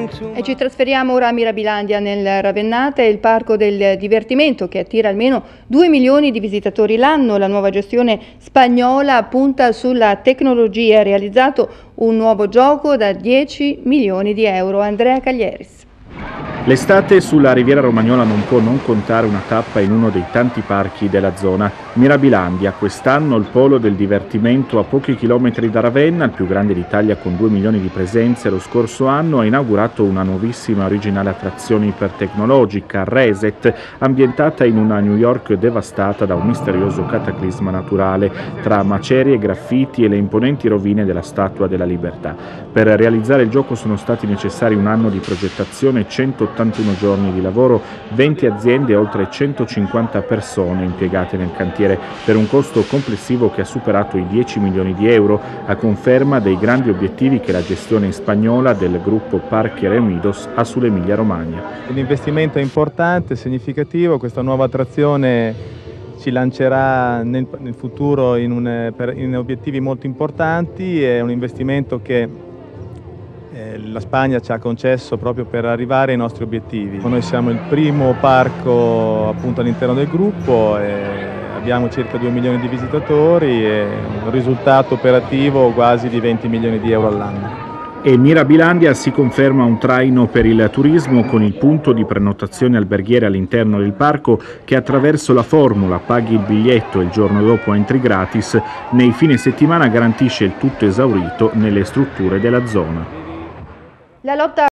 E ci trasferiamo ora a Mirabilandia nel Ravennate, il parco del divertimento che attira almeno 2 milioni di visitatori l'anno. La nuova gestione spagnola punta sulla tecnologia e ha realizzato un nuovo gioco da 10 milioni di euro. Andrea Caglieris. L'estate sulla Riviera Romagnola non può non contare una tappa in uno dei tanti parchi della zona. Mirabilandia, quest'anno il polo del divertimento a pochi chilometri da Ravenna, il più grande d'Italia con 2 milioni di presenze. Lo scorso anno ha inaugurato una nuovissima originale attrazione ipertecnologica, Reset, ambientata in una New York devastata da un misterioso cataclisma naturale, tra macerie, graffiti e le imponenti rovine della Statua della Libertà. Per realizzare il gioco sono stati necessari un anno di progettazione, 181 giorni di lavoro, 20 aziende e oltre 150 persone impiegate nel cantiere, per un costo complessivo che ha superato i 10 milioni di euro, a conferma dei grandi obiettivi che la gestione spagnola del gruppo Parque Reunidos ha sull'Emilia Romagna. L'investimento è importante, significativo. Questa nuova attrazione ci lancerà nel futuro in obiettivi molto importanti. È un investimento che la Spagna ci ha concesso proprio per arrivare ai nostri obiettivi. Noi siamo il primo parco appunto all'interno del gruppo e abbiamo circa 2 milioni di visitatori e un risultato operativo quasi di 20 milioni di euro all'anno. E Mirabilandia si conferma un traino per il turismo, con il punto di prenotazione alberghiere all'interno del parco che attraverso la formula paghi il biglietto e il giorno dopo entri gratis, nei fine settimana garantisce il tutto esaurito nelle strutture della zona. La lotta